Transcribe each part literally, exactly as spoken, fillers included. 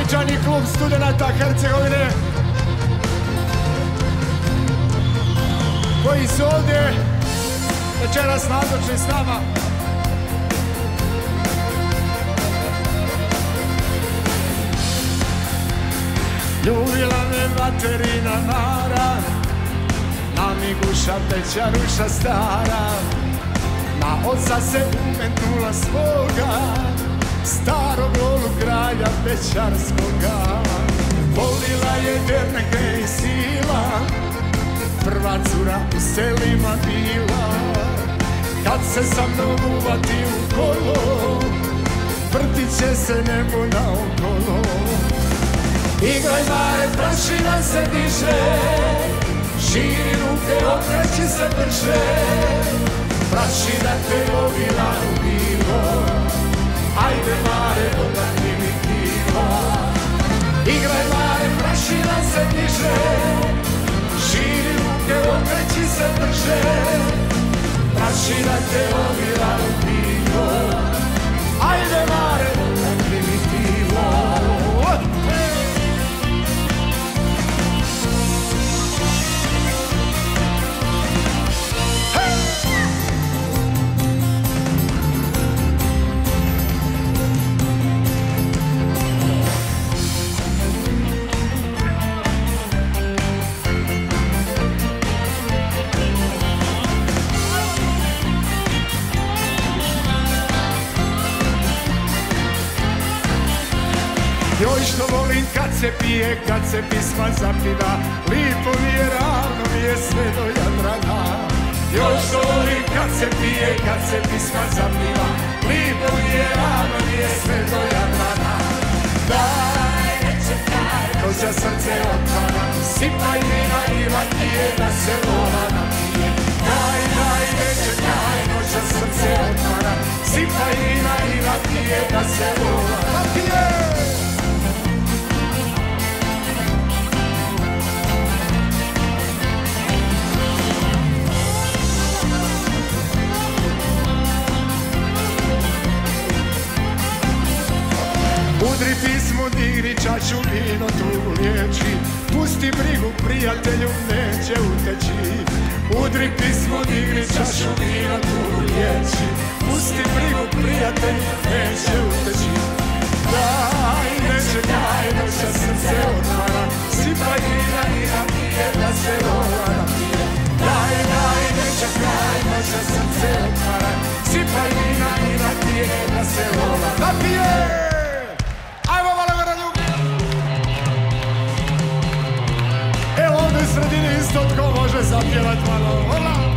Srđani klub studenata Hercegovine koji su ovdje večeras nazočni s nama. Ljubila me materina Mara, na Miguša Bećaruša stara, na oca se umetnula svoga, starog lolu kralja Bećarskoga. Volila je Derneke i Sila, prva cura u selima bila. Kad se sa mnom uvati u kolo, vrtit će se nebo naokolo. Igraj mare, prašina se diže, širi ruke, okreći se brže. Prašina te lovila u bilo, ajde mare, odahni mi kilo. Igraj mare, prašina se diže, širi ruke, okreći se brže. Prašina te lovila u bilo, ajde mare, odahni mi kilo. Joj što volim kad se pije, kad se pisma zapina, lipo mi je, ravno mi je sve do Jadrana. Joj što volim kad se pije, kad se pisma zapina, lipo mi je, ravno mi je sve do Jadrana. Daj, ne čekaj, noća srce otvara, sipaj vina i rakije da se vola napije. Daj, daj, ne čekaj, noća srce otvara, sipaj vina i rakije da se vola napije. Udri pismo, digri čašu, vino tugu liječi, pusti brigu, prijatelju, neće uteći. Udri pismo, digri čašu, vino tugu liječi, pusti brigu, prijatelju, neće uteći. Daj, ne čekaj, noća srce otvara, sipaj vina i rakije da se vola napije. Daj, daj, ne čekaj, noća srce otvara, sipaj vina i rakije da se vola napije. U sredini isto tko može zapjevat malo. Hola!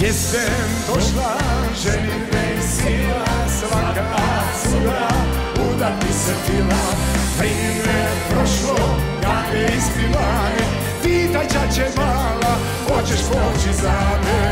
Jesem došla, ženitbe sila, svaka cura uda ti se tila. Vrime prošlo, kakve ispivane, pitaj čače mala, hoćeš poći za me.